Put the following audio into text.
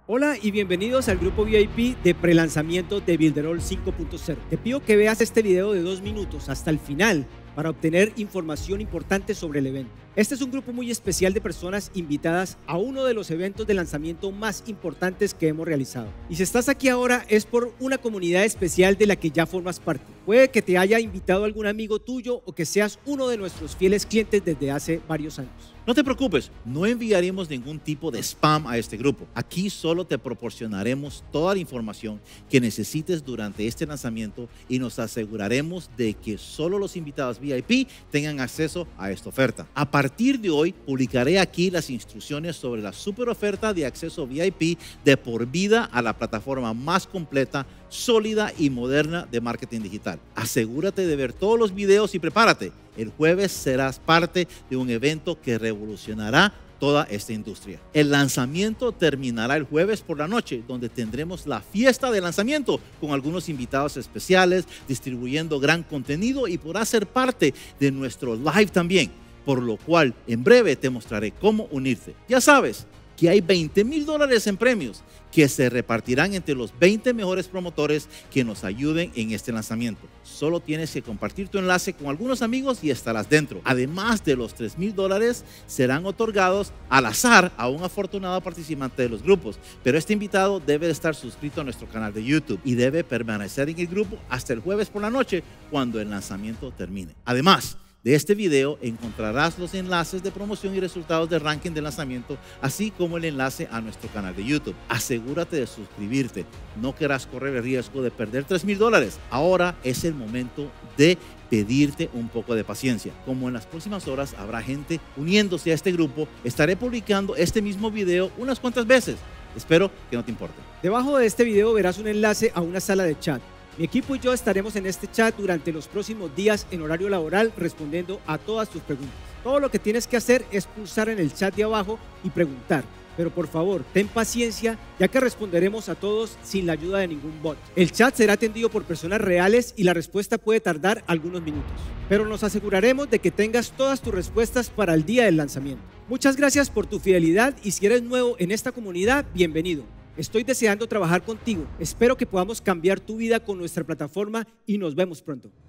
Hola y bienvenidos al grupo VIP de prelanzamiento de Builderall 5.0. Te pido que veas este video de 2 minutos hasta el final para obtener información importante sobre el evento. Este es un grupo muy especial de personas invitadas a uno de los eventos de lanzamiento más importantes que hemos realizado. Y si estás aquí ahora es por una comunidad especial de la que ya formas parte. Puede que te haya invitado algún amigo tuyo o que seas uno de nuestros fieles clientes desde hace varios años. No te preocupes, no enviaremos ningún tipo de spam a este grupo. Aquí solo te proporcionaremos toda la información que necesites durante este lanzamiento y nos aseguraremos de que solo los invitados VIP tengan acceso a esta oferta. A partir de hoy, publicaré aquí las instrucciones sobre la super oferta de acceso VIP de por vida a la plataforma más completa, sólida y moderna de marketing digital. Asegúrate de ver todos los videos y prepárate. El jueves serás parte de un evento que revolucionará toda esta industria. El lanzamiento terminará el jueves por la noche, donde tendremos la fiesta de lanzamiento con algunos invitados especiales, distribuyendo gran contenido y podrás ser parte de nuestro live también, por lo cual en breve te mostraré cómo unirte. Ya sabes que hay $20,000 en premios que se repartirán entre los 20 mejores promotores que nos ayuden en este lanzamiento. Solo tienes que compartir tu enlace con algunos amigos y estarás dentro. Además de los $3,000 serán otorgados al azar a un afortunado participante de los grupos, pero este invitado debe estar suscrito a nuestro canal de YouTube y debe permanecer en el grupo hasta el jueves por la noche cuando el lanzamiento termine. Además de este video encontrarás los enlaces de promoción y resultados de ranking de lanzamiento, así como el enlace a nuestro canal de YouTube. Asegúrate de suscribirte, no querrás correr el riesgo de perder $3,000. Ahora es el momento de pedirte un poco de paciencia. Como en las próximas horas habrá gente uniéndose a este grupo, estaré publicando este mismo video unas cuantas veces. Espero que no te importe. Debajo de este video verás un enlace a una sala de chat. Mi equipo y yo estaremos en este chat durante los próximos días en horario laboral respondiendo a todas tus preguntas. Todo lo que tienes que hacer es pulsar en el chat de abajo y preguntar. Pero por favor, ten paciencia, ya que responderemos a todos sin la ayuda de ningún bot. El chat será atendido por personas reales y la respuesta puede tardar algunos minutos. Pero nos aseguraremos de que tengas todas tus respuestas para el día del lanzamiento. Muchas gracias por tu fidelidad y si eres nuevo en esta comunidad, bienvenido. Estoy deseando trabajar contigo. Espero que podamos cambiar tu vida con nuestra plataforma y nos vemos pronto.